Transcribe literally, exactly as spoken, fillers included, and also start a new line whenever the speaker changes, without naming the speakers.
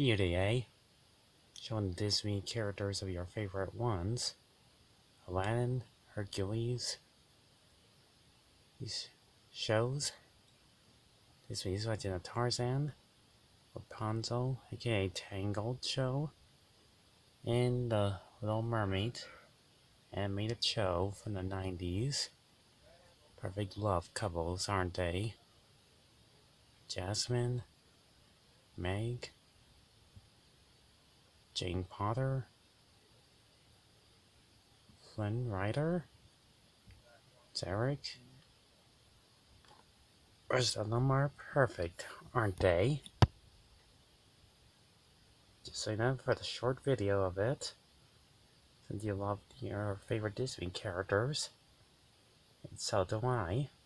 Beauty, eh? Showing Disney characters of your favorite ones. Aladdin, Hercules. These shows. This week's watching a Tarzan, Rapunzel, aka Tangled show, and the Little Mermaid animated show from the nineties. Perfect love couples, aren't they? Jasmine, Meg, Jane Potter, Flynn Rider, Derek. Rest of them are perfect, aren't they? Just so you know, for the short video of it, since you love your favorite Disney characters, and so do I.